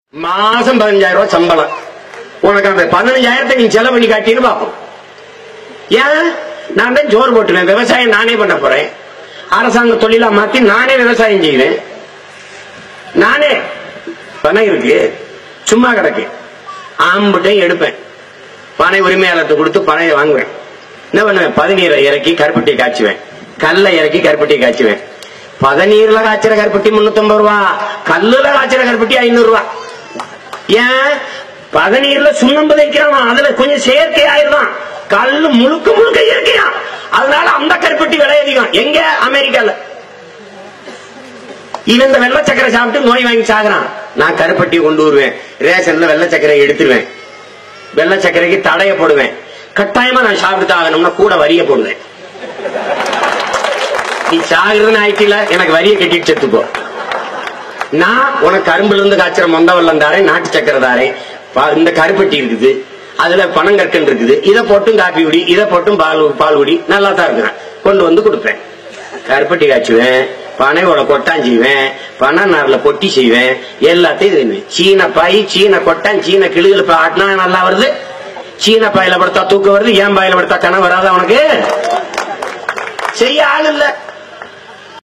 மாசம் 15,000 ரூபாய் சம்பளம். உனக்கு அந்த 15,000 நீ செலவு பண்ணி காட்டின்னு பாப்போம். ஏன் நான் தான் ஜோர் போட்டுவேன். விவசாயம் நானே பண்ண போறேன். அரசாங்க தொழிலா மாத்தி நானே விவசாயம் செய்வேன். நானே பணம் இருக்கு, சும்மா கிடக்கு. ஆம்புட்டை எடுப்பேன். பனை உரிமையாளர்கிட்ட கொடுத்து பனையை வாங்குவேன். என்ன பண்ணுவேன்? பதநீரை இறக்கி கருப்பட்டி காய்ச்சுவேன். கல்ல இறக்கி கருப்பட்டி காய்ச்சுவேன். பதநீர்ல காய்ச்சற கருப்பட்டி 350 ரூபா, கல்லுல காய்ச்சற கருப்பட்டி 500 ரூபா. ஏன்? பதநீர்ல சுண்ணம்பு வைக்கிறான், அதுல கொஞ்சம் செயற்கை ஆயிடுதான். கல்லு முழுக்க முழுக்க இயற்கையா, அதனால அந்த கருப்பட்டி விலை அதிகம். எங்க? அமெரிக்கால. இவன் இந்த வெள்ளை சக்கரை சாப்பிட்டு நோய் வாங்கி சாகுறான். நான் கருப்பட்டி கொண்டு வருவேன். ரேஷன்ல வெள்ளை சக்கரை எடுத்துருவேன். வெள்ளை சக்கரைக்கு தடைய போடுவேன். கட்டாயமா நான் சாப்பிட்டு ஆகணும்னா கூட வரிய போடுவேன். நீ சாகுறதுன்னு ஆயிட்டில, எனக்கு வரிய கட்டிட்டு செத்துப்போ. நான் உனக்கு கரும்புல இருந்து காய்ச்சற மொந்த வெள்ளம் தாரேன், நாட்டு சக்கரை தாரேன். இந்த கருப்பட்டி இருக்குது, அதுல பனங்கற்கண்டு இருக்குது. இதை போட்டும் காப்பி குடி, இதை போட்டும் பால் குடி, நல்லா தான் இருக்கிறேன். கொண்டு வந்து கொடுப்பேன். கருப்பட்டி காய்ச்சுவேன், பனையோட கொட்டான் செய்வேன், பனை நார்ல பொட்டி செய்வேன், எல்லாத்தையும் சீன பாய், சீன கொட்டான், சீன கிளுகள் ஆட்டினா நல்லா வருது. சீன பாயில படுத்தா தூக்கம் வருது, ஏன் பாயில படுத்தா கனவு வராது. அவனுக்கு செய்ய ஆள் இல்ல.